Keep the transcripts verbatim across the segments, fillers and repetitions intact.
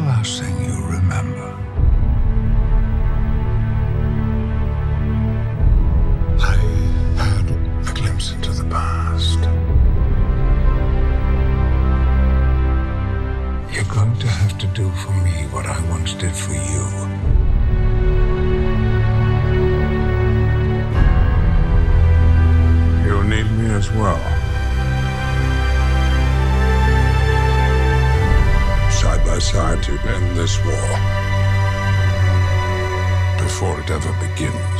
last thing you remember? I had a glimpse into the past. You're going to have to do for me what I once did for you. You'll need me as well. Side by side to end this war before it ever begins.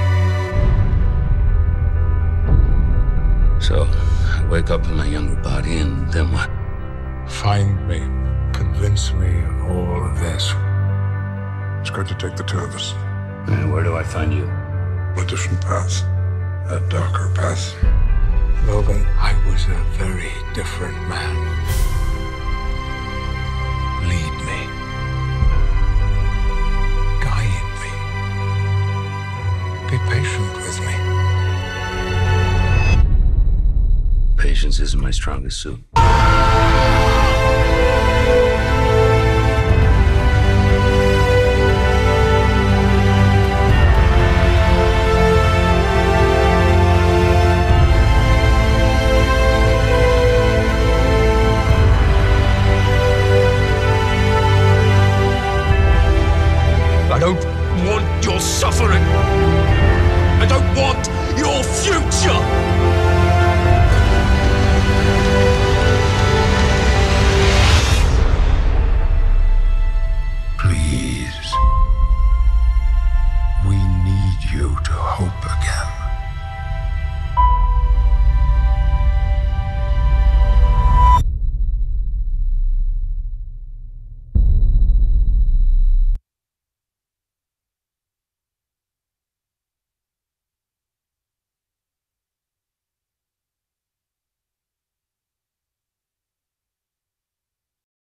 So, I wake up in my younger body, and then what? Find me. Convince me of all of this. It's going to take the two of us. And where do I find you? A different path. A darker path. Logan, I was a very different man. Lead me. Guide me. Be patient with me. Patience isn't my strongest suit. I don't want your suffering.